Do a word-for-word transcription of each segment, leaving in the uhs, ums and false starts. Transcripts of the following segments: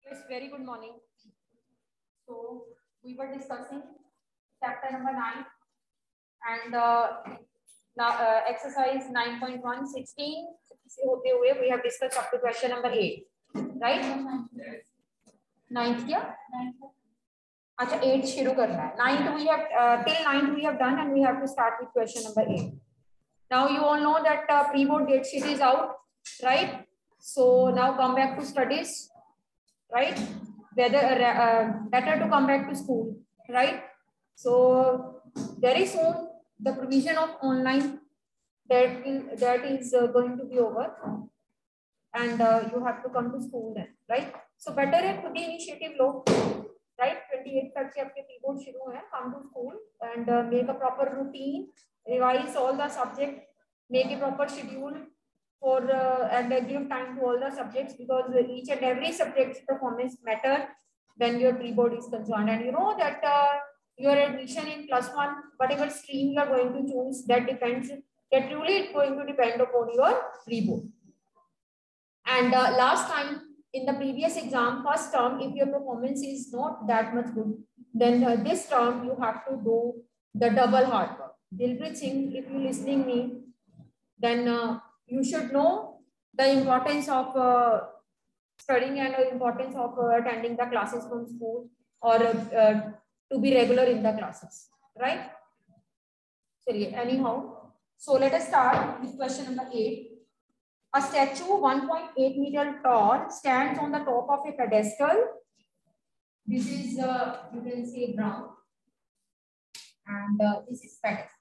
Yes, very good morning. So we were discussing chapter number nine and uh, now uh, exercise nine point one sixteen से होते हुए we have discussed up to question number eight, right? Ninth क्या? अच्छा eight शुरू करना है. Ninth we have uh, till ninth we have done and we have to start with question number eight. Now you all know that uh, pre-board date sheet is out, right? So now come back to studies, right? Whether uh, better to come back to school, right? So very soon the provision of online that is, that is uh, going to be over, and uh, you have to come to school then, right? So better है खुद ही initiative लो, right? twenty-eight तक से आपके pre-board शुरू है. Come to school and uh, make a proper routine, revise all the subject, make a proper schedule for uh, and uh, give time to all the subjects, because each and every subject's performance matter when your pre-board is concerned. And you know that uh, your admission in plus one, whatever stream you are going to choose, that depends, that truly it's going to depend upon your pre-board. And uh, last time in the previous exam, first term, if your performance is not that much good, then uh, this term you have to do the double hard work. Dilpreet Singh, if you listening me, then uh, you should know the importance of uh, studying and the importance of uh, attending the classes from school, or uh, to be regular in the classes, right? So anyhow, so let us start with question number eight. A statue one point eight meter tall stands on the top of a pedestal. This is uh, you can say ground, and uh, this is pedestal.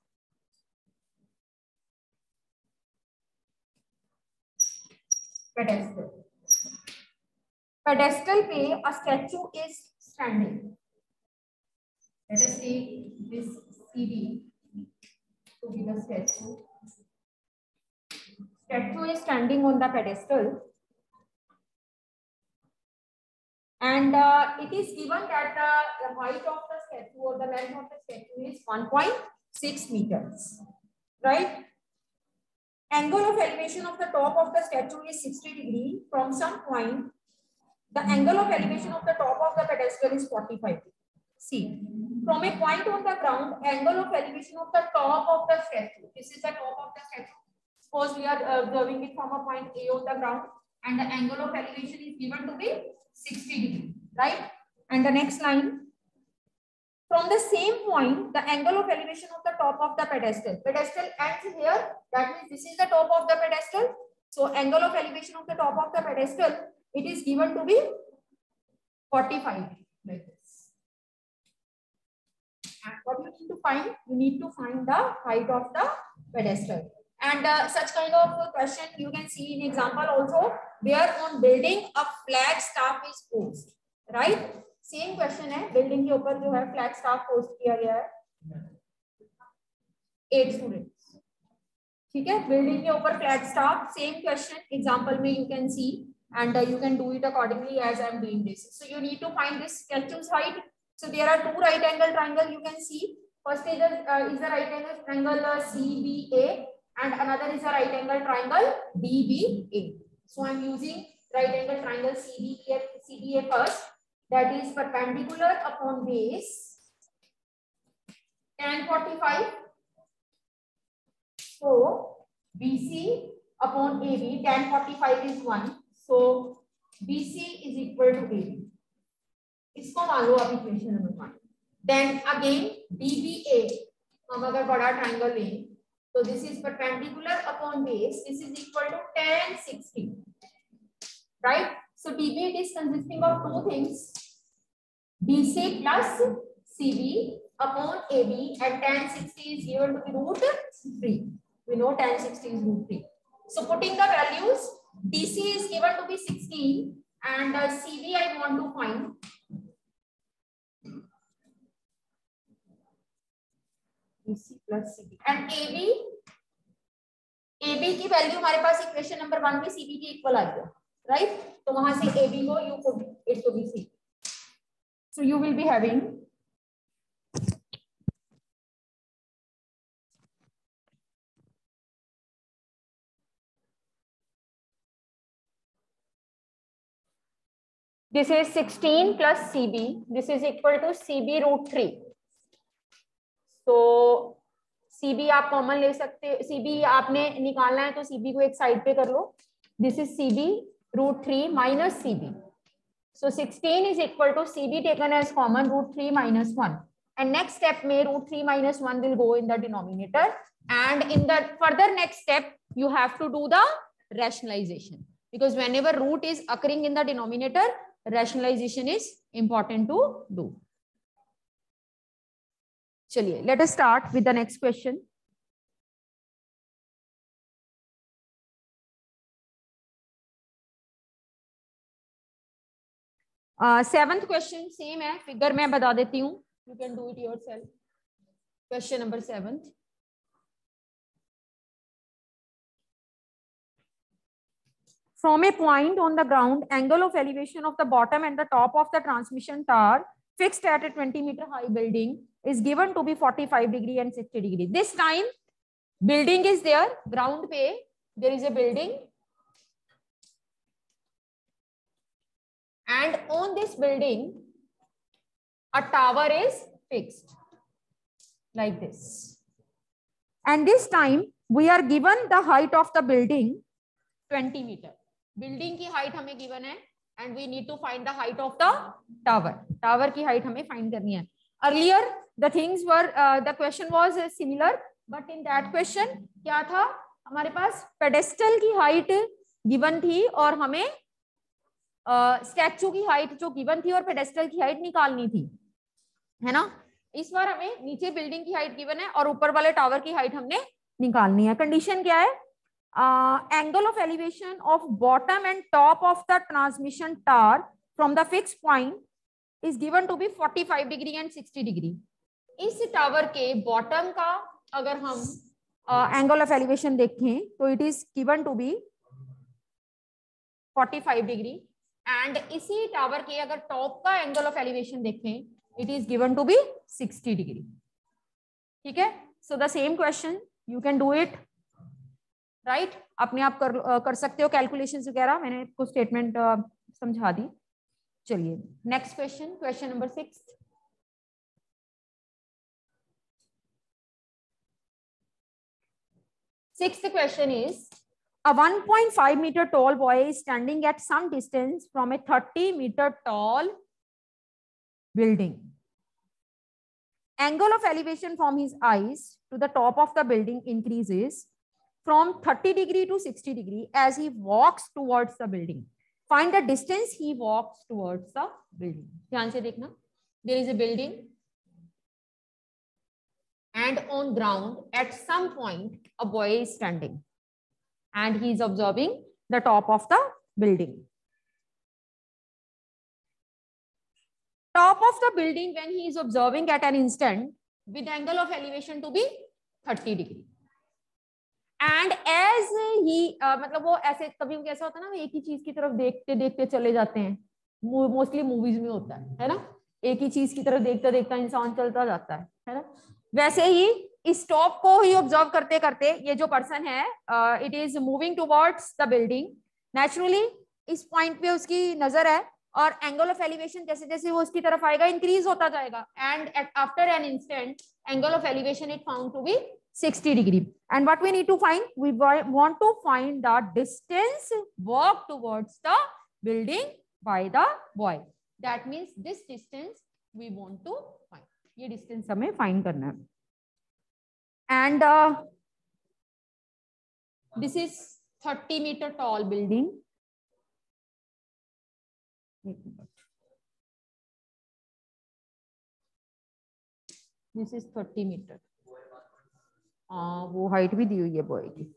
Pedestal. Pedestal पे a statue is standing. Let us take this C D to be the statue. Statue is standing on the pedestal, and uh, it is given that uh, the height of the statue or the length of the statue is one point six meters, right? Angle of elevation of the top of the statue is sixty degree from some point. The angle of elevation of the top of the pedestal is forty-five degree. See, from a point on the ground, angle of elevation of the top of the statue. This is the top of the statue. Suppose we are uh, observing it from a point A on the ground, and the angle of elevation is given to be sixty degree, right? And the next line, from the same point, the angle of elevation of the top of the pedestal. Pedestal ends here. That means this is the top of the pedestal. So angle of elevation of the top of the pedestal, it is given to be forty-five like this. And what you need to find? You need to find the height of the pedestal. And uh, such kind of question you can see in example also, where on building a flag staff is posed, right? Same question है, building के ऊपर जो है flag staff post किया गया है, eight students, ठीक है? Building के ऊपर flag staff, same question example में you can see, and uh, you can do it accordingly as I am doing this. So you need to find this statue's height. So there are two right angle triangle you can see. First is the uh, is the right angle triangle uh, C B A, and another is a right angle triangle D B A. So I am using right angle triangle C B A, C B A first. That is perpendicular upon base tan forty-five. So B C upon A B, tan forty-five is one. So B C is equal to A B. इसको मान लो आप equation number one. Then again D B A, हम अगर बड़ा triangle लें, so this is perpendicular upon base. This is equal to tan sixty, right? So D B A is consisting of two things, B C plus C B upon A B, and tan sixty is given to be root three. We know tan sixty is root three. So putting the values, D C is given to be sixteen, and uh, C B I want to find. B C plus C B and A B. A B की value हमारे पास equation number one में C B के equal आ गया, right? तो वहां से A B को you put it to be C. So you will be having this is sixteen plus C B, this is equal to C B root three. तो C B आप common ले सकते हो, C B आपने निकालना है तो सी बी को एक साइड पे कर लो। This is C B root three minus C B, so sixteen is equal to C B taken as common root three minus one, and next step में root three minus one will go in the denominator, and in the further next step you have to do the rationalization, because whenever root is occurring in the denominator, rationalization is important to do. चलिए, let us start with the next question. Seventh question same है, figure मैं बता देती हूँ, you can do it yourself. Question number seventh. From a point on the ground, angle of elevation of the bottom and the top of the transmission tower fixed at a twenty meter high building is given to be forty-five degree and sixty degree. This time building is there, ground पे there is a building, and on this building a tower is fixed like this, and this time we are given the height of the building twenty meter. Building की height हमें given है, and we need to find the height of the tower. Tower की height हमें find करनी है. Earlier the things were, the question was similar, but in that question क्या था, हमारे पास पेडेस्टल की हाइट गिवन थी और हमें स्टैचू uh, की हाइट जो गिवन थी और पेडेस्टल की हाइट निकालनी थी, है ना. इस बार हमें नीचे बिल्डिंग की हाइट गिवन है और ऊपर वाले टावर की हाइट हमने निकालनी है. कंडीशन क्या है, Uh, angle of elevation of bottom and top of the transmission tower from the fixed point is given to be forty-five degree and sixty degree. इस टावर के बॉटम का अगर हम एंगल ऑफ एलिवेशन देखें तो it is given to be forty-five degree, and इसी tower के अगर टॉप का एंगल ऑफ एलिवेशन देखें it is given to be sixty degree. ठीक है. So the same question, you can do it right right? अपने आप कर कर सकते हो कैलकुलेशंस वगैरह, मैंने कुछ स्टेटमेंट समझा दी. चलिए next question, question number six. Sixth question is, a one point five meter tall boy is standing at some distance from a thirty meter tall building. Angle of elevation from his eyes to the top of the building increases from thirty degree to sixty degree as he walks towards the building. Find the distance he walks towards the building. ध्यान से देखना. There is a building, and on ground at some point a boy is standing, and he is observing the top of the building. Top of the building when he is observing at an instant with angle of elevation to be thirty degree. And as he मतलब वो ऐसे कभी कैसा होता है ना, एक ही चीज की तरफ देखते देखते चले जाते हैं, मोस्टली मूवीज में होता है है ना, एक ही चीज की तरफ देखते देखते इंसान चलता जाता है है ना. वैसे ही इस टॉप को ही ऑब्जर्व करते करते ये जो पर्सन है, it is moving towards the building. Naturally इस पॉइंट पे उसकी नजर है और एंगल ऑफ एलिवेशन जैसे जैसे वो उसकी तरफ आएगा इंक्रीज होता जाएगा, and after an instant angle of elevation it found to be sixty degree. And what we need to find, we want to find the distance walk towards the building by the boy. That means this distance we want to find. ये distance हमें find करना है. And uh, this is thirty meter tall building. This is thirty meter. हाँ वो height भी दी हुई है boy की.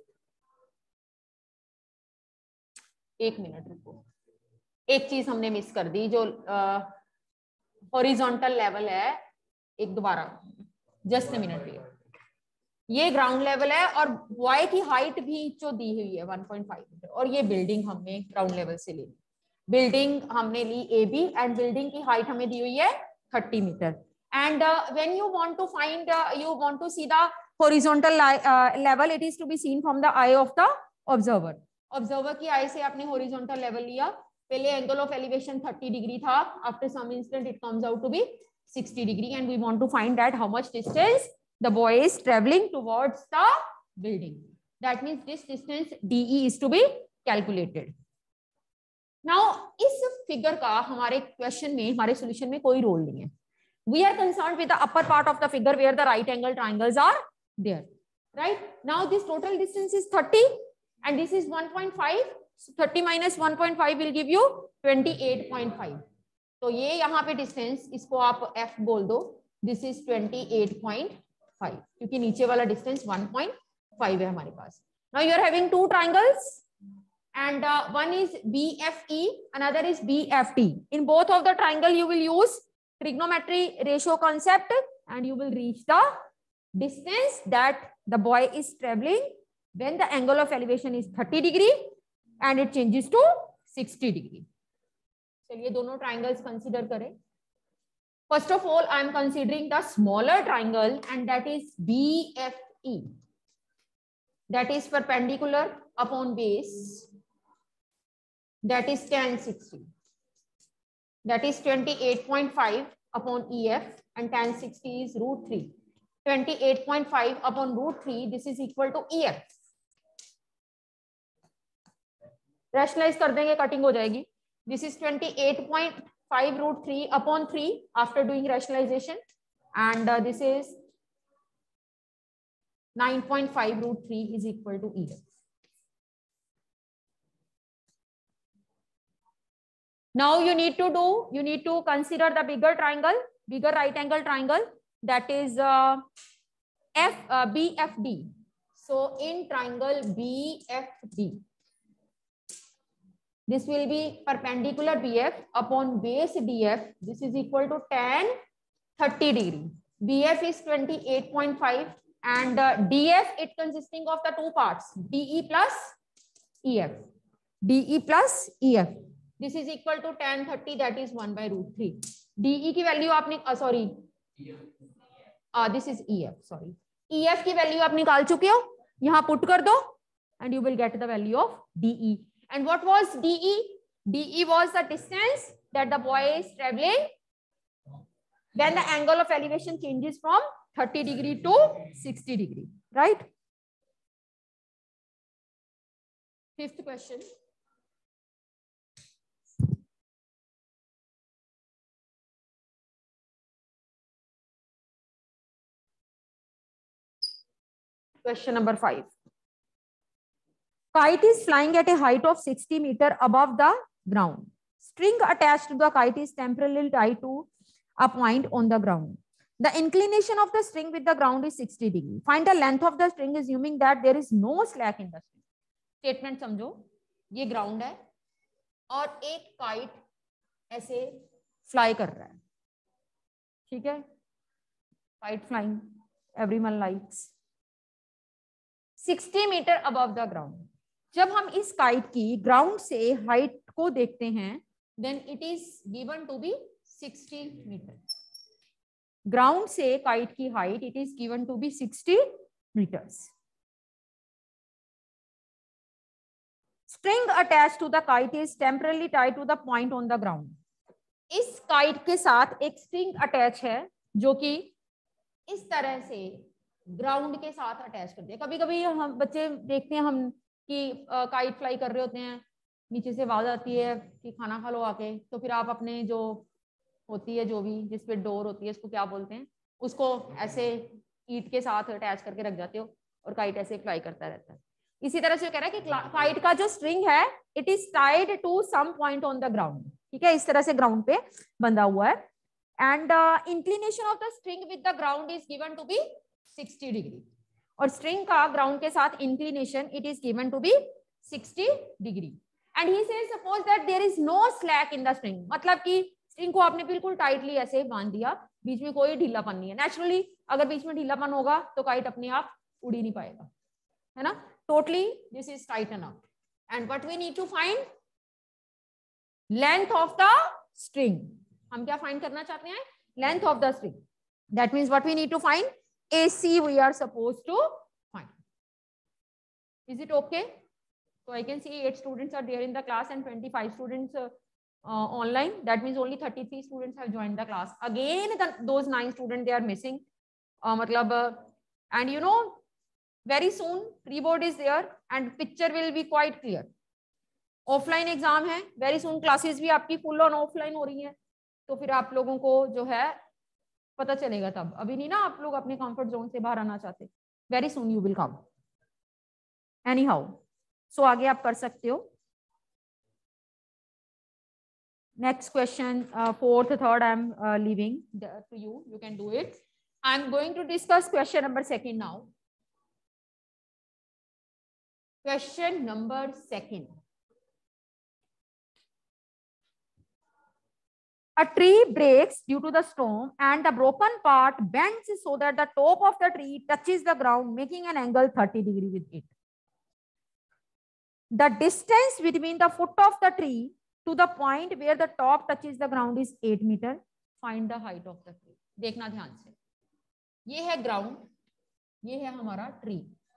एक मिनट रुको, एक चीज हमने मिस कर दी जो हॉरिजॉन्टल लेवल है. एक दोबारा जस्ट अ मिनट, ये ग्राउंड लेवल है और बॉय की हाइट भी जो दी हुई है one point five मीटर, और ये बिल्डिंग हमने ग्राउंड लेवल से ली. बिल्डिंग हमने ली ए बी, एंड बिल्डिंग की हाइट हमें दी हुई है thirty metre. And when you want to find, you want to see the horizontal uh, level, it is to be seen from the eye of the observer. Observer की eye से आपने horizontal level लिया पहले angle of elevation thirty degree था, after some instant it comes out to be sixty degree and we want to find that how much distance the boy is travelling towards the building. That means this distance D E is to be calculated. Now इस figure का हमारे question में, हमारे solution में कोई role नहीं है. We are concerned with the upper part of the figure where the right angle triangles are there. Right? Now this total distance is thirty and this is one point five. So thirty minus one point five will give you twenty-eight point five. तो ये यहाँ पे distance, इसको आप F बोल दो. This is twenty-eight point five क्योंकि नीचे वाला distance one point five है हमारे पास. Now you are having two triangles and uh, one is B F E, another is B F T. In both of the triangle you will use trigonometry ratio concept and you will reach the distance that the boy is traveling when the angle of elevation is thirty degree and it changes to sixty degree. चलिए दोनों triangles consider करें. First of all, I am considering the smaller triangle and that is B F E. That is perpendicular upon base. That is tan sixty. That is twenty-eight point five upon E F and tan sixty is root three. twenty-eight point five upon root three, this is equal to E F. Rationalize कर देंगे, cutting हो जाएगी. This is twenty-eight point five root three upon three after doing rationalization and uh, this is nine point five root three is equal to E F. Now you need to do, you need to consider the bigger triangle, bigger right angle triangle, that is uh, F uh, B F D. So in triangle B F D, this will be perpendicular B F upon base D F. This is equal to tan thirty degree. B F is twenty-eight point five and uh, D F it consisting of the two parts, D E plus E F. D E plus E F. This is equal to tan thirty, that is one by root three. D E की value आपने uh, sorry uh, this is E F, sorry. E F की value आप निकाल चुके हो, यहाँ put कर दो and you will get the value of D E. And what was D E? D E was the distance that the boy is traveling when the angle of elevation changes from thirty degree to sixty degree, right? Fifth question. Question number five. Kite is flying at a height of sixty meter above the ground. String attached to the kite is temporarily tied to a point on the ground. The inclination of the string with the ground is sixty degree. Find the length of the string assuming that there is no slack in the string. Statement समझो, ये ground है और एक kite ऐसे fly कर रहा है, ठीक है? Kite flying, everyone likes. sixty meter above the ground. जब हम इस काइट की ग्राउंड से हाइट को देखते हैं, then it is given to be sixty meter. Ground से काइट की height it is given to be sixty meters. String attached to the kite is temporarily tied to the point on the ground. इस kite के साथ एक string attach है जो कि इस तरह से ग्राउंड के साथ अटैच कर दिया. कभी कभी हम बच्चे देखते हैं हम कि काइट फ्लाई कर रहे होते हैं, नीचे से आवाज आती है कि खाना खा लो आके, तो फिर आप अपने जो होती है जो भी जिस पे डोर होती है उसको क्या बोलते हैं, उसको ऐसे ईट के साथ अटैच करके रख जाते हो और काइट ऐसे फ्लाई करता रहता है. इसी तरह से कह रहा है कि काइट का जो स्ट्रिंग है it is tied to some point on the ground. ठीक है, इस तरह से ग्राउंड पे बंधा हुआ है. And inclination of the string with the ground is given to be sixty degree. और स्ट्रिंग का ग्राउंड के साथ inclination it is given to be sixty degree. And he says suppose that there is no slack in the string. मतलब कि string को आपने बिल्कुल tightly ऐसे बांध दिया, बीच में कोई ढीलापन नहीं है. नेचुरली अगर बीच में ढीलापन होगा तो काइट अपने आप उड़ ही नहीं पाएगा, है ना. Totally this is tighten up. And what we need to find length of the string. हम क्या फाइंड करना चाहते हैं? Length of the string. That means what we need to find A C we are supposed to find. Is it okay? So I can see eight students are there in the class and twenty-five students uh, uh, online. That means only thirty-three students have joined the class. Again, the, those nine students, they are missing. Uh, matlab, uh, and you know, very soon pre-board is there and picture will be quite clear. Offline exam है, very soon classes भी आपकी full on offline हो रही है, तो फिर आप लोगों को जो है पता चलेगा तब, अभी नहीं ना आप लोग अपने कंफर्ट जोन से बाहर आना चाहते, very soon you will come anyhow. So आगे आप कर सकते हो. Next question, fourth third I am leaving to you, you can do it. I am going to discuss question number second now. Question number second. A tree breaks due to the storm and the broken part bends so that the top of the tree touches the ground, making an angle thirty degree with it. The distance between the foot of the tree to the point where the top touches the ground is eight meter. Find the height of the tree. देखना ध्यान से, ये है ground, ये है हमारा tree.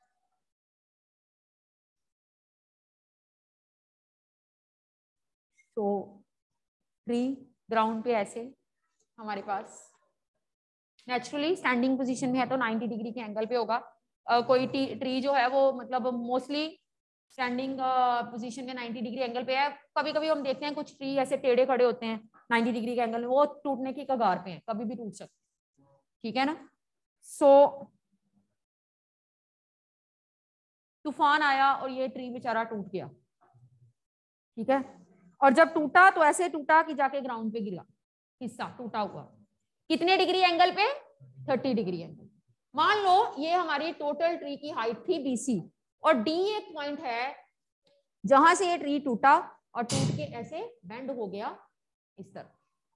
तो tree ground पे ऐसे हमारे पास नेचुरली स्टैंडिंग पोजीशन में है तो नब्बे डिग्री के एंगल पे होगा. uh, कोई ट्री जो है वो मतलब मोस्टली स्टैंडिंग पोजीशन में नब्बे डिग्री एंगल पे है. कभी कभी हम देखते हैं कुछ ट्री ऐसे टेढ़े खड़े होते हैं नब्बे डिग्री के एंगल में, वो टूटने की कगार पे हैं, कभी भी टूट सकते, ठीक है ना. सो so, तूफान आया और ये ट्री बेचारा टूट गया, ठीक है. और जब टूटा तो ऐसे टूटा कि जाके ग्राउंड पे गिरा, हिस्सा टूटा हुआ. कितने डिग्री एंगल पे? तीस डिग्री एंगल. मान लो ये हमारी टोटल ट्री की हाइट थी बीसी और डी एक पॉइंट है जहां से ये ट्री टूटा और टूट के ऐसे बेंड हो गया इस तरह.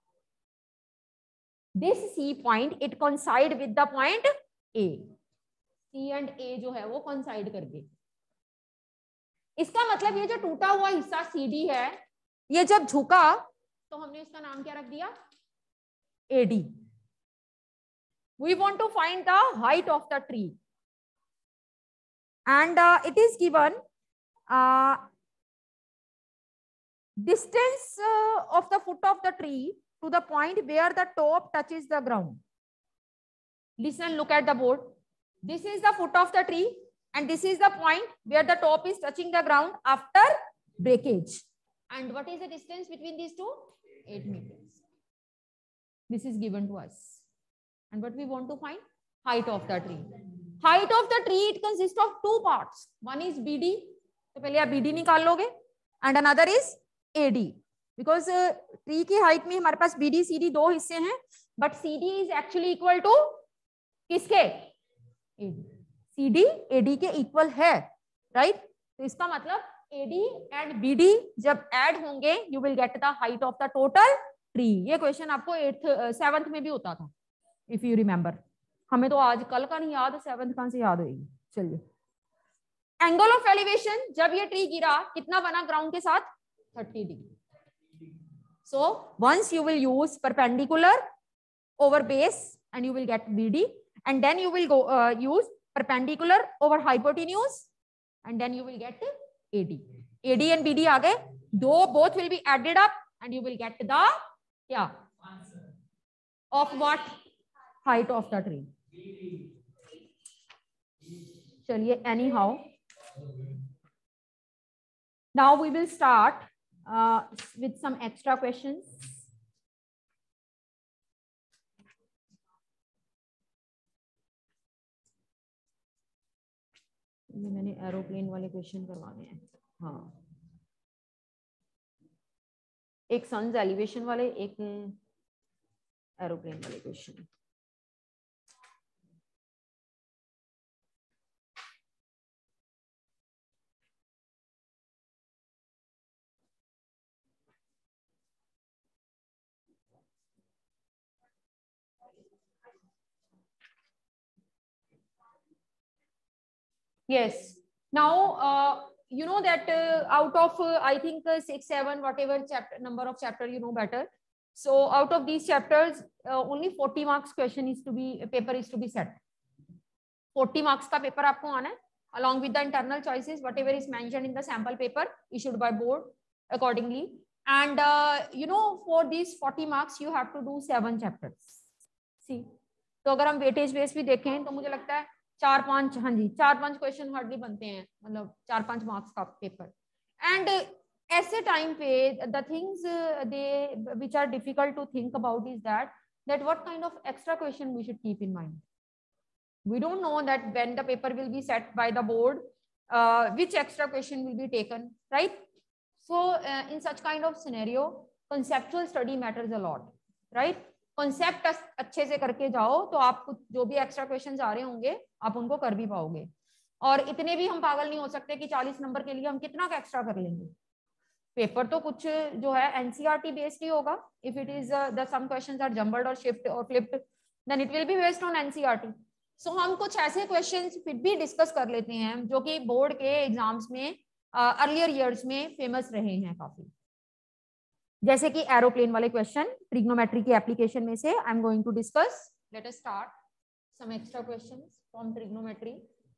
This C point it coincide with the point A. C and A जो है वो कोइंसाइड कर गए. इसका मतलब ये जो टूटा हुआ हिस्सा सी डी है, ये जब झुका तो हमने इसका नाम क्या रख दिया? AD. We want to find the height of the tree and uh, it is given uh, distance uh, of the foot of the tree to the point where the top touches the ground. Listen, look at the board. This is the foot of the tree and this is the point where the top is touching the ground after breakage. And what is the distance between these two? eight meters. This is given to us. And what we want to find? Height of the tree. Height of the tree, it consists of two parts. One is B D. तो पहले आप B D निकाल लोगे. And another is A D. Because uh, tree की height में हमारे पास B D, C D दो हिस्से हैं. But C D is actually equal to किसके? A D. C D A D के equal है. Right? तो इसका मतलब A D and B D जब add होंगे, you will get the height of the total tree. ये क्वेश्चन आपको एट्थ सेवंथ में भी होता था. If you remember. हमें तो आज कल का नहीं याद, सेवंथ कहां से याद होगी. चलिए, एंगल ऑफ एलिवेशन जब ये ट्री गिरा कितना बना ग्राउंड के साथ? Thirty degree. So once you will use perpendicular over base and you will get BD and then you will go use perpendicular over hypotenuse and then you will get AD. AD and BD आ गए, दो both will be added up and you will get the क्या of what? height of the tree. चलिए, anyhow, now we will start uh, with some extra questions. ये मैंने aeroplane वाले question करवाने हैं. हाँ, एक सन्स एलिवेशन वाले, एक एरोप्लेन वाले question. Yes. Now, uh, you know that uh, out of uh, I think uh, six, seven, whatever chapter number of chapter you know better. So out of these chapters, uh, only forty marks question is to be paper is to be set. forty marks का paper आपको आना है. along with the internal choices, whatever is mentioned in the sample paper issued by board accordingly. And uh, you know, for these forty marks, you have to do seven chapters. See, तो अगर हम weightage base भी देखें तो मुझे लगता है चार पांच, हाँ जी, चार पांच क्वेश्चन हार्डली बनते हैं, मतलब चार पांच मार्क्स का पेपर. एंड ऐसे टाइम पे the things they which are difficult to think about is that that what kind of extra question we should keep in mind. We don't know that when the paper will be set by the board, uh, which extra question will be taken, right? So uh, in such kind of scenario, conceptual study matters a lot, right? Concept अच्छे से करके जाओ तो आपको जो भी extra question आ रहे होंगे आप उनको कर भी पाओगे. और इतने भी हम पागल नहीं हो सकते कि चालीस नंबर के लिए हम कितना का एक्स्ट्रा कर लेंगे. पेपर तो कुछ जो है एनसीईआरटी बेस्ड ही होगा. If it is the some questions are jumbled और शिफ्ट और flipped, then it will be based on NCERT. So so, हम कुछ ऐसे क्वेश्चंस फिर भी डिस्कस कर लेते हैं जो कि बोर्ड के एग्जाम्स में अर्लियर uh, ईयर्स में फेमस रहे हैं काफी, जैसे कि एरोप्लेन वाले क्वेश्चन ट्रिग्नोमेट्री की एप्लीकेशन में से I am going to discuss. Let us start some extra questions from trigonometry.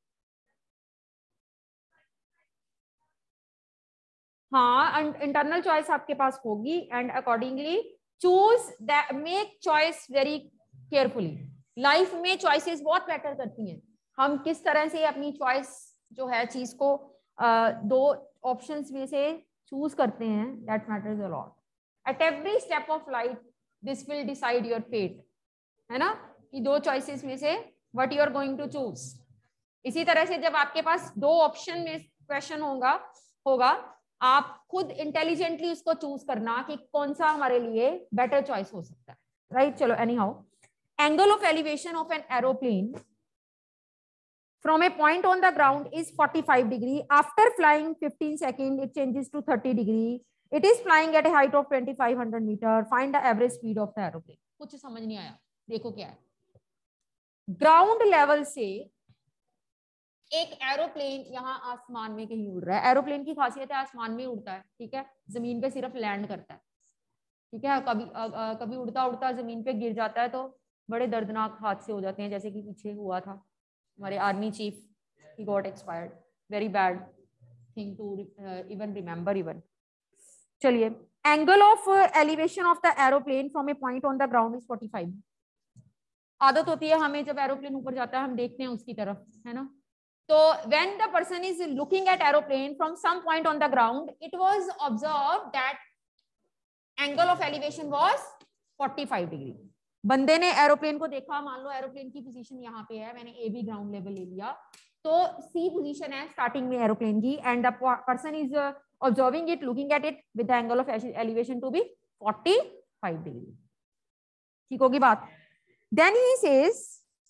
हाँ, इंटरनल चॉइस आपके पास होगी and accordingly choose that, make choice very carefully. Life में चॉइसेस बहुत मैटर करती हैं. हम किस तरह से अपनी चॉइस जो है चीज को uh, दो ऑप्शंस में से चूज करते हैं, that matters a lot. At every step of life this will decide your fate, है ना, कि दो चॉइसेस में से what you are going to choose. इसी तरह से जब आपके पास दो ऑप्शन में क्वेश्चन होगा होगा आप खुद इंटेलिजेंटली उसको चूज करना कि कौन सा हमारे लिए बेटर चॉइस हो सकता है, राइट. चलो, anyhow, angle of elevation of an aeroplane from a point on the ground is forty-five degree. After flying fifteen seconds, it changes to thirty degree. It is flying at a height of twenty-five hundred meter. Find the average speed of the aeroplane. कुछ समझ नहीं आया, देखो क्या है. Ground level से एक aeroplane यहाँ आसमान में कहीं उड़ रहा है. एरोप्लेन की खासियत है आसमान में उड़ता है, ठीक है, जमीन पे सिर्फ लैंड करता है, ठीक है. कभी आ, आ, कभी उड़ता उड़ता जमीन पे गिर जाता है तो बड़े दर्दनाक हादसे हो जाते हैं, जैसे कि पीछे हुआ था हमारे army chief, he got expired. Very bad thing to even remember even. चलिए, angle of elevation of the aeroplane from a point on the ground is forty-five. आदत होती है हमें, जब एरोप्लेन ऊपर जाता है हम देखते हैं उसकी तरफ, है ना. तो when the person is looking at aeroplane from some point on the ground, it was observe that angle of elevation was forty-five degree. बंदे ने एरोप्लेन को देखा, मान लो एरोप्लेन की पोजीशन यहाँ पे है, मैंने ए बी ग्राउंड लेवल ले लिया, तो सी पोजीशन है स्टार्टिंग में एरोप्लेन की, and the person is observing it, looking at it with the angle of elevation to be forty-five degree. ठीक होगी बात. Then he says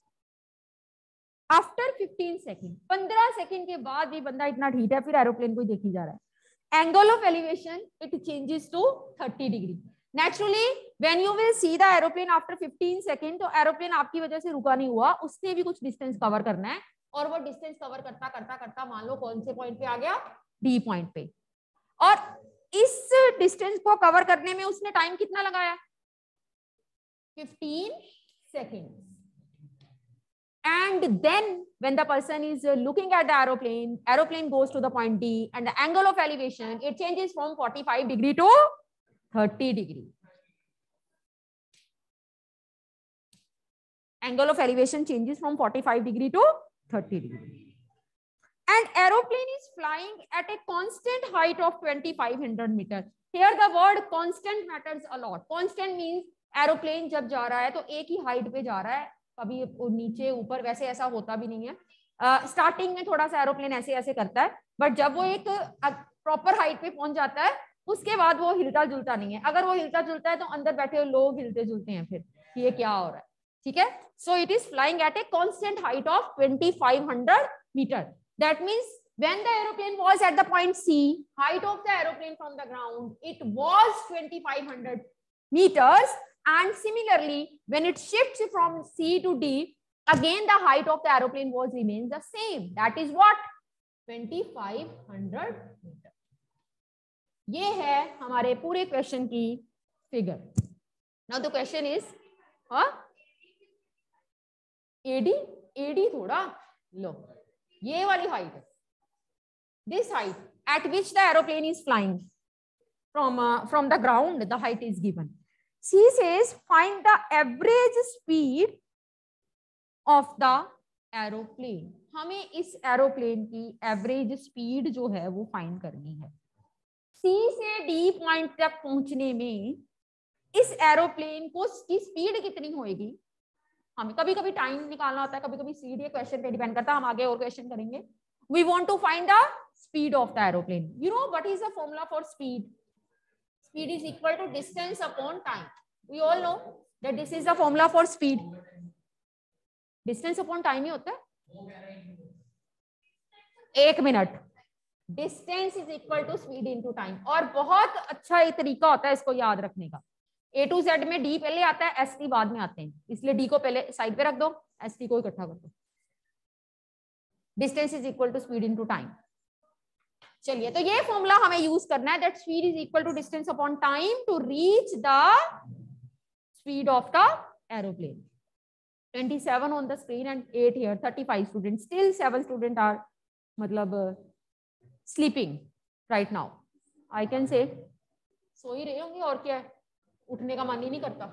after fifteen second, पंद्रह सेकंड के बाद भी बंदा इतना ढीठ है, फिर एरोप्लेन को देखी जा रहा है. Angle of elevation it changes to thirty degree. Naturally, when you will see the aeroplane after fifteen seconds, तो एरोप्लेन आपकी वजह से रुका नहीं हुआ, उसने भी कुछ डिस्टेंस कवर करना है, और वो डिस्टेंस कवर करता करता करता मान लो कौन से पॉइंट पे आ गया, डी पॉइंट पे. और इस डिस्टेंस को कवर करने में उसने टाइम कितना लगाया, fifteen seconds. And then when the person is looking at the aeroplane, aeroplane goes to the point D, and the angle of elevation it changes from forty-five degree to thirty degree. Angle of elevation changes from forty-five degree to thirty degree. And aeroplane is flying at a constant height of twenty-five hundred meter. Here the word constant matters a lot. Constant means aeroplane जब जा रहा है तो एक ही height पे जा रहा है, कभी नीचे ऊपर, वैसे ऐसा होता भी नहीं है. स्टार्टिंग uh, में थोड़ा सा एरोप्लेन ऐसे ऐसे करता है, बट जब वो एक प्रॉपर uh, हाइट पे पहुंच जाता है उसके बाद वो हिलता जुलता नहीं है. अगर वो हिलता जुलता है तो अंदर बैठे हुए लोग हिलते जुलते हैं, फिर ये क्या हो रहा है, ठीक है. So it is flying at a constant height of twenty-five hundred metre. That means when the aeroplane was at the point C, height of the aeroplane from the ground, it was twenty-five hundred meters, and similarly when it shifts from C to D, again the height of the aeroplane was remains the same. That is what, twenty-five hundred meter. ये है हमारे पूरे question की figure. Now the question is, हाँ AD AD थोड़ा लो, ये वाली height, this height at which the aeroplane is flying from uh, from the ground, the height is given. C says find the average speed of the aeroplane. हमें इस aeroplane की average speed जो है वो फाइंड करनी है. C से D point तक पहुंचने में इस एरोप्लेन को की स्पीड कितनी होएगी. हमें कभी कभी टाइम निकालना होता है, कभी कभी स्पीड, ये क्वेश्चन पे डिपेंड करता है, हम आगे और क्वेश्चन करेंगे. We want to find the speed of the aeroplane. You know what is the formula for speed? Speed is equal to distance upon time. We all know that this is the formula for speed. Distance upon time ही होता है. एक minute. Distance is equal to speed into time. और बहुत अच्छा एक तरीका होता है इसको याद रखने का. A to Z में D पहले आता है, S T बाद में आते हैं, इसलिए D को पहले साइड पे रख दो, S T को इकट्ठा कर दो. Distance is equal to speed into time. चलिए, तो ये फॉर्मूला हमें यूज करना है, that speed is equal to distance upon time to reach the speed of the aeroplane. twenty-seven on the screen and eight here, thirty-five student. Still seven student are मतलब sleeping right now. I can say so ही रहे होंगे, और क्या है, उठने का मन ही नहीं करता.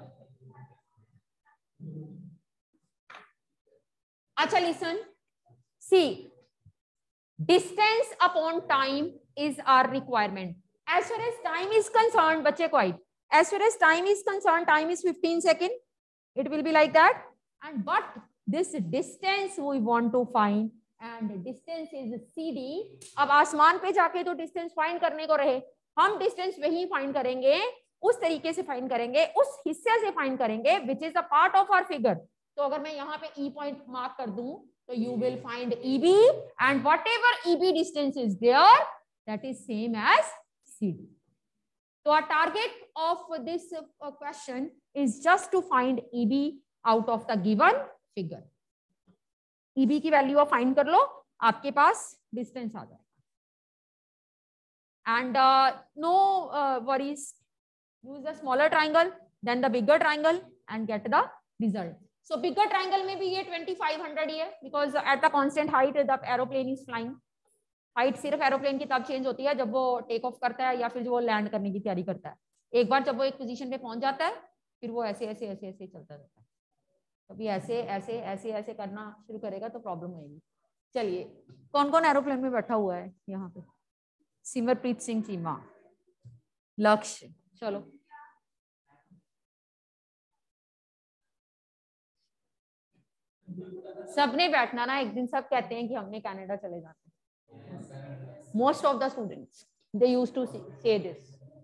अच्छा listen. See, distance upon time is our requirement. As far as time is concerned, बच्चे quiet. As far as time is concerned, time is fifteen seconds. It will be like that. And but this distance we want to find, and distance is C D. अब आसमान पे जाके तो distance find करने को रहे, हम distance वही find करेंगे, उस तरीके से find करेंगे, उस हिस्से से find करेंगे, which is a part of our figure. तो अगर मैं यहाँ पे E point mark कर दूं, so you will find E B, and whatever E B distance is there, that is same as C D. So our target of this uh, question is just to find E B out of the given figure. E B की value आप find कर लो, आपके पास distance आ जाएगा. And uh, no uh, worries. Use the smaller triangle, then the bigger triangle, and get the result. So bigger triangle में भी ये twenty-five hundred ही है, because at the constant height the aeroplane is flying. Height सिर्फ aeroplane की तब change होती है जब वो टेक ऑफ करता है या फिर जो वो लैंड करने की तैयारी करता है. एक बार जब वो एक पोजीशन पे पहुंच जाता है, फिर वो ऐसे ऐसे ऐसे ऐसे चलता रहता है. कभी ऐसे ऐसे ऐसे ऐसे करना शुरू करेगा तो प्रॉब्लम होगी. चलिए, कौन कौन एरोप्लेन में बैठा हुआ है यहाँ पे? सिमरप्रीत सिंह चीमा, लक्ष्य. चलो, सबने बैठना ना. एक दिन सब कहते हैं कि हमने कनाडा चले जाना. Most of the students, they used to say this.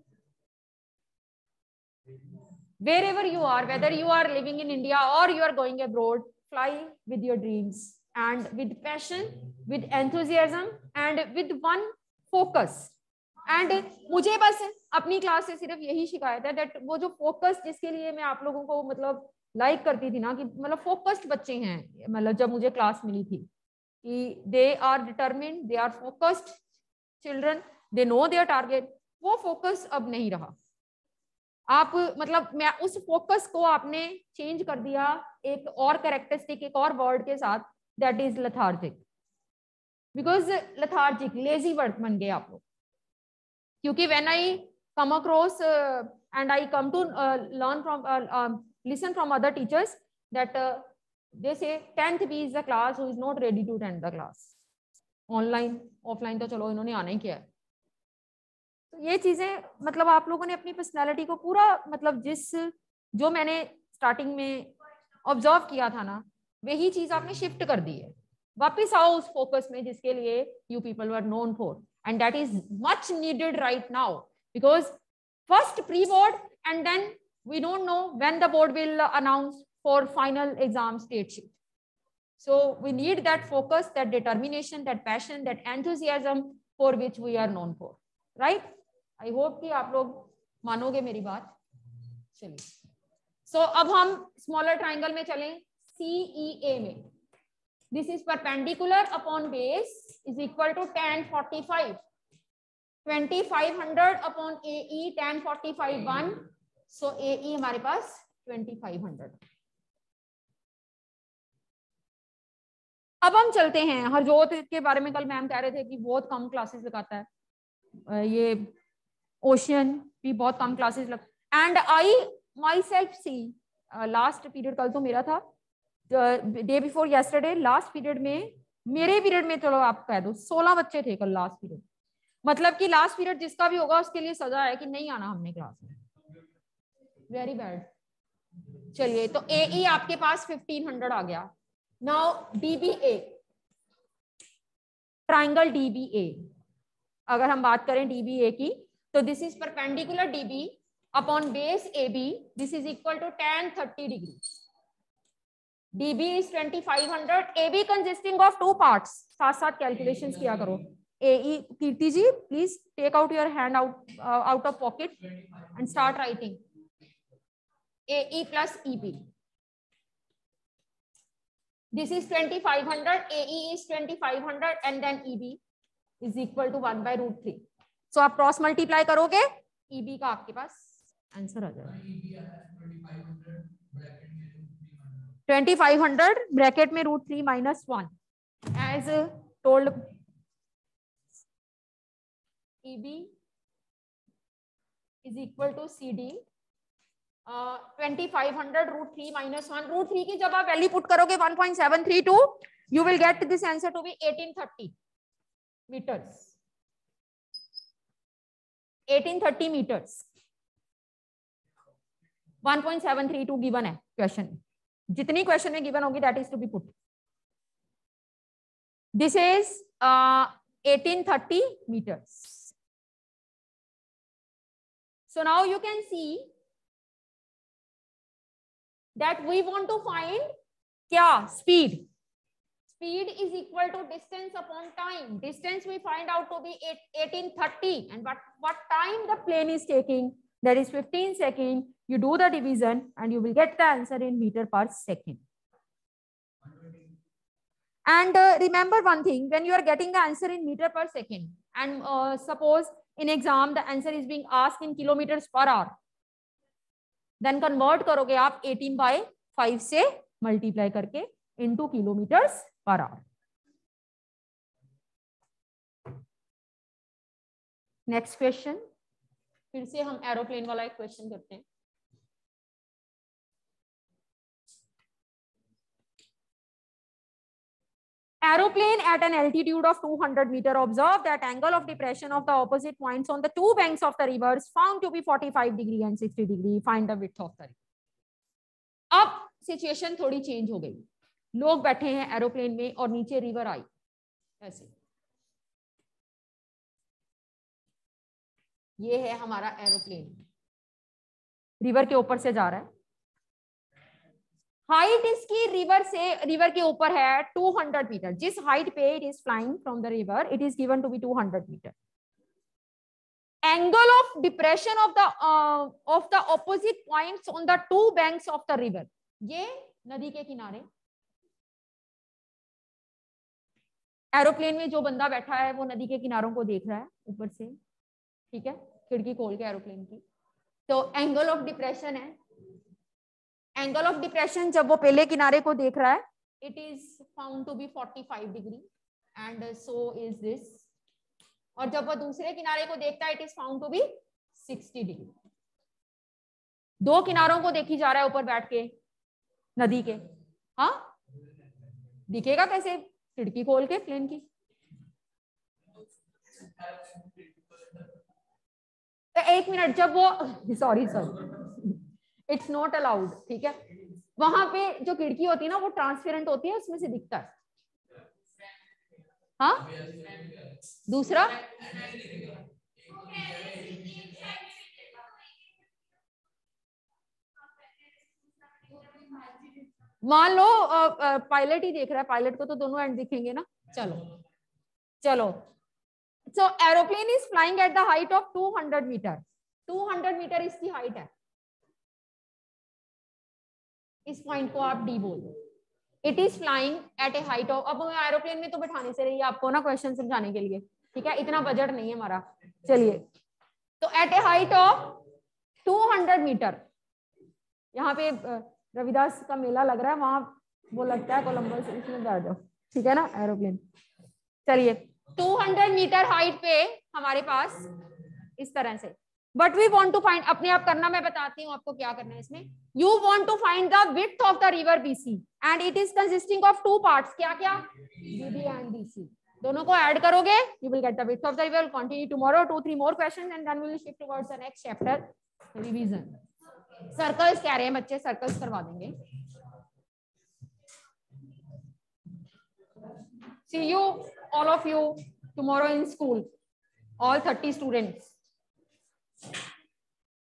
Wherever you are, whether you are living in India or you are going abroad, fly with your dreams and with passion, with enthusiasm and with one focus. And मुझे बस अपनी class से सिर्फ यही शिकायत है that वो जो फोकस जिसके लिए मैं आप लोगों को मतलब लाइक like करती थी ना, कि मतलब फोकस्ड बच्चे हैं, मतलब जब मुझे क्लास मिली थी कि they are determined, they are focused children, they know their target, वो फोकस अब नहीं रहा. आप मतलब मैं उस फोकस को आपने चेंज कर दिया एक और कैरेक्टरिस्टिक, एक और वर्ड के साथ, that is lethargic. Because lethargic, lazy word बन गए आप लोग. क्योंकि when I come across and I come to learn from listen from other teachers that they say tenth B is the class who is not ready to attend the class. Online offline तो चलो इन्होंने आना ही किया है. तो ये चीजें मतलब आप लोगों ने अपनी पर्सनालिटी को पूरा मतलब जिस जो मैंने स्टार्टिंग में ऑब्जर्व किया था ना, वही चीज आपने शिफ्ट कर दी है. वापस आओ उस फोकस में जिसके लिए you people were known for, and that is much needed right now, because first pre board and then we don't know when the board will announce for final exam state sheet. So we need that focus, that determination, that passion, that enthusiasm for which we are known for, right? I hope कि आप लोग मानोगे मेरी बात. चलिए, so अब हम smaller triangle में चलें. C E A में this is perpendicular upon base is equal to tan forty-five. twenty-five hundred upon A E, tan forty-five one. So A E हमारे पास twenty-five hundred. अब हम चलते हैं हरजोत के बारे में। कल मैम कह रहे थे कि बहुत कम क्लासेस लगाता है, ये ओशियन भी बहुत कम क्लासेस लग, and I myself see last period, कल तो मेरा था, day before yesterday, last period में, मेरे पीरियड में चलो आप कह दो सोलह बच्चे थे कल लास्ट पीरियड। मतलब कि लास्ट पीरियड जिसका भी होगा उसके लिए सजा है कि नहीं आना हमने क्लास में, वेरी बैड। चलिए तो ए ई आपके पास फिफ्टीन हंड्रेड आ गया। Now D B A, triangle D B A, अगर हम बात करें डी बी ए की, तो this is perpendicular D B upon base A B, this is equal to tan thirty degree. D B is twenty-five hundred, A B consisting of two parts. साथ साथ calculations किया करो। A E, Kirti ji please take out your hand out out of pocket and start writing. A E plus E B. This is twenty-five hundred, A E is twenty-five hundred and then E B is equal to one by root three. So आप cross multiply करोगे, E B का आपके पास answer आ जाएगा twenty-five hundred bracket में root three minus one, as told. E B is equal to C D, twenty-five hundred root three minus one, root three की जब आप value put करोगे one point seven three two, you will get this answer to be eighteen thirty meters, eighteen thirty meters। one point seven three two given है question में, जितनी question में given होगी that is to be put. This is eighteen thirty meters. So now you can see that we want to find क्या speed. Speed is equal to distance upon time. Distance we find out to be eighteen thirty, and what what time the plane is taking, that is fifteen seconds. You do the division and you will get the answer in meter per second. And uh, remember one thing, when you are getting the answer in meter per second, and uh, suppose in exam the answer is being asked in kilometers per hour, then convert करोगे आप eighteen by five से multiply करके into kilometers per hour. Next question, फिर से हम aeroplane वाला एक question करते हैं। Aeroplane at an altitude of two hundred meter, observe that angle of depression of the opposite points on the two banks of the river is found to be forty-five degree and sixty degree. Find the width of the river. अब situation थोड़ी change हो गई, लोग बैठे हैं aeroplane में और नीचे रिवर आई, ऐसे ये है हमारा एरोप्लेन, रिवर के ऊपर से जा रहा है। हाइट इसकी रिवर से रिवर के ऊपर है two hundred मीटर, जिस हाइट पे it is flying from the river it is given to be two hundred metre. Angle of depression of the of the opposite points on the two banks of the river, ये नदी के किनारे aeroplane में जो बंदा बैठा है वो नदी के किनारों को देख रहा है ऊपर से, ठीक है, खिड़की खोल के एरोप्लेन की। तो एंगल ऑफ डिप्रेशन है, एंगल ऑफ डिप्रेशन जब वो पहले किनारे को देख रहा है it is found to be forty-five degree and so is this, और जब वो दूसरे किनारे को देखता है it is found to be sixty degree. दो किनारों को देखी जा रहा है ऊपर बैठ के नदी के, हाँ दिखेगा कैसे, खिड़की खोल के प्लेन की। तो एक मिनट, जब वो sorry sorry it's not allowed, ठीक है, वहां पे जो खिड़की होती है ना वो ट्रांसपेरेंट होती है, उसमें से दिखता है। हाँ दूसरा मान लो पायलट ही देख रहा है, पायलट को तो दोनों एंड दिखेंगे ना। चलो चलो so aeroplane is flying at the height of two hundred metre, two hundred metre इसकी हाइट है, इस पॉइंट को आप डी बोल दो। It is flying at a height of, अब एरोप्लेन में तो बैठाने से रही है आपको ना क्वेश्चन समझाने के लिए, ठीक है, इतना बजट नहीं है हमारा। चलिए तो at a height of two hundred metre, यहाँ पे रविदास का मेला लग रहा है, वहां वो लगता है कोलंबस, इसमें बैठ जाओ। ठीक है ना, एरोप्लेन। चलिए टू हंड्रेड मीटर हाइट पे हमारे पास इस तरह से, but we want to find, अपने आप करना, मैं बताती हूँ आपको क्या करना है इसमें। You want to find the width of the river BC and it is consisting of two parts, क्या क्या, बीडी एंड बीसी, दोनों को ऐड करोगे you will get the width of the river. Continue tomorrow, two three more questions and then we will shift towards the next chapter, revision. Circles कह रहे हैं बच्चे, circles करवा देंगे। See you all of you tomorrow in school, all thirty students.